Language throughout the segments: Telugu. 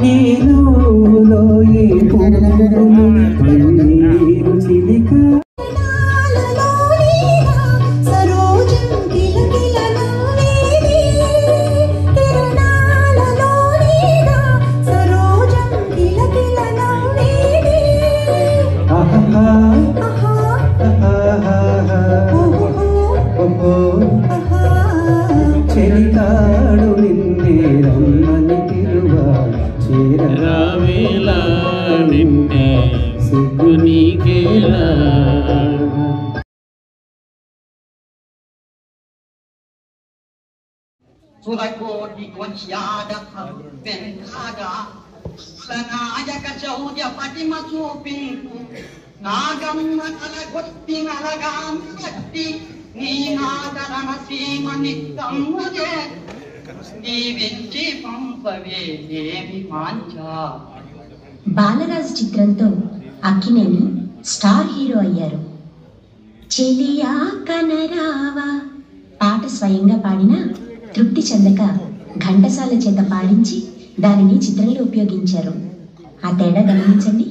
నీలో ఈ పువ్వులు నీరు చిలిక చెలికాడు నిన్నే రమ్మని తిరువా చేరవేలా నిన్నే సిగ్గు నీకేలా. సురకోటి కొచ్యాడక వెంకాగా నాయక చౌర్య పటిమ చూపింపు నాగమ్మ కలగొత్తి నలగాం కట్టి నీ నాదరణ సీమ నిత్తమ్ముదే దీవించి పంపవే దేవి మాంచా. బాలరాజు చిత్రంతో అక్కినేని స్టార్ హీరో అయ్యారు. చెలియా కనరావా పాట స్వయంగా పాడిన తృప్తి చెందక ఘంటసాల చేత పాడించి దానిని చిత్రంలో ఉపయోగించారు. ఆ తేడా గమనించండి.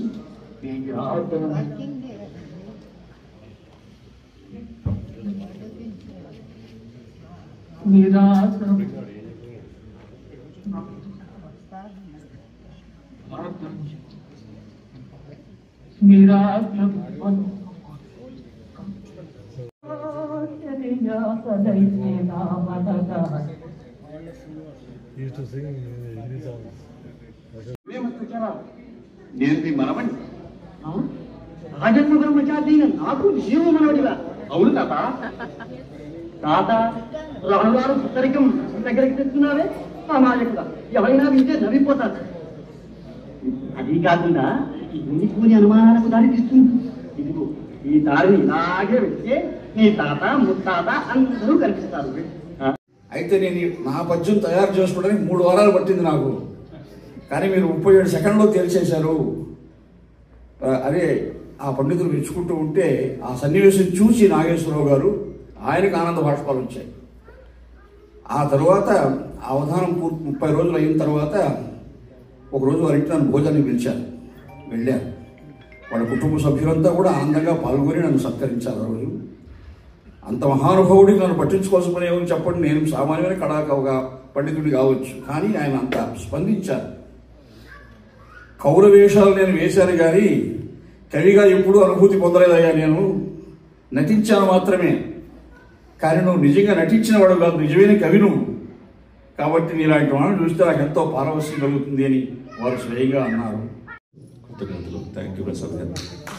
నేను మీ మనవణ్ణి. రాజన్మ బ్రహ్మచారిని నాకు నీవు మనవడివా? అవును తాత. తాత రాను రాను పుస్తరికం దగ్గరికి తెస్తున్నావే సామాజికంగా ఎవరైనా వింటే నవ్విపోతారు. అది కాకుండా ఇన్ని కూని అనుమానాలకు దారి తీస్తుంది. ఇదిగో ఈ దారిని ఇలాగే వెళ్తే నీ తాత ముత్తాత అందరూ కనిపిస్తారు. అయితే నేను నా పద్యం తయారు చేసుకోవడానికి 3 వారాలు పట్టింది నాకు. కానీ మీరు 37 సెకండ్లో తేల్చేశారు. అదే ఆ పండితులు మెచ్చుకుంటూ ఉంటే ఆ సన్నివేశం చూసి నాగేశ్వరరావు గారు ఆయనకు ఆనంద బాష్పాలు వచ్చాయి. ఆ తర్వాత అవధానం 30 రోజులు అయిన తర్వాత ఒకరోజు వారింటి నన్ను భోజనానికి పిలిచారు. వెళ్ళాను. వాళ్ళ కుటుంబ సభ్యులంతా కూడా ఆనందంగా పాల్గొని నన్ను సత్కరించారు. ఆ రోజు అంత మహానుభావుడికి నన్ను పట్టించుకోవాల్సిన పని ఏమని చెప్పండి. నేను సామాన్యమైన కళాకవుగా పండితుడి కావచ్చు, కానీ ఆయన అంత స్పందించారు. కౌరవేషాలు నేను వేశాను కానీ కవిగా ఎప్పుడూ అనుభూతి పొందలేదయ్యా. నేను నటించాను మాత్రమే, కానీ నువ్వు నిజంగా నటించిన వాడు కాదు, నిజమైన కవి నువ్వు. కాబట్టి నీలాంటి వాళ్ళని చూస్తే నాకు ఎంతో పారవశ్యం కలుగుతుంది అని వారు స్వయంగా అన్నారు. కృతజ్ఞతలు. థ్యాంక్ యూ ప్రసాద్ గారు.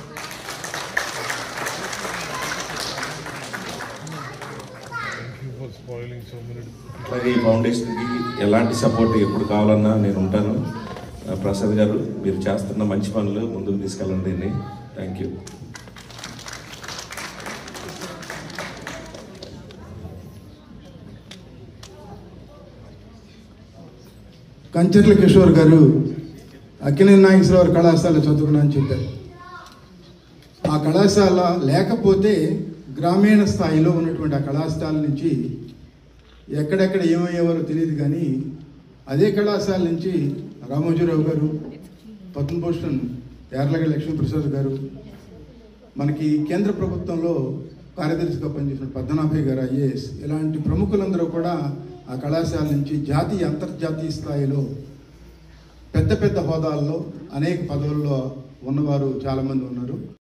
అలాగే ఈ ఫౌండేషన్కి ఎలాంటి సపోర్ట్ ఎప్పుడు కావాలన్నా నేను ఉంటాను. ప్రసాద్ గారు మీరు చేస్తున్న మంచి పనులు ముందుకు తీసుకెళ్ళండి దీన్ని. Thank you. కంచర్ల కిషోర్ గారు అక్కినేని నాగేశ్వరరావు కళాశాల చదువుకున్నాను చెప్పారు. ఆ కళాశాల లేకపోతే గ్రామీణ స్థాయిలో ఉన్నటువంటి ఆ కళాశాల నుంచి ఎక్కడెక్కడ ఏమయ్యేవారో తెలియదు, కానీ అదే కళాశాల నుంచి రామోజీరావు గారు, పద్మభూషణ్ యార్లగడ్డ లక్ష్మీప్రసాద్ గారు, మనకి కేంద్ర ప్రభుత్వంలో కార్యదర్శిగా పనిచేసిన పద్మనాభయ్య గారు ఐఏఎస్, ఇలాంటి ప్రముఖులందరూ కూడా ఆ కళాశాల నుంచి జాతీయ అంతర్జాతీయ స్థాయిలో పెద్ద పెద్ద హోదాల్లో అనేక పదవుల్లో ఉన్నవారు చాలామంది ఉన్నారు.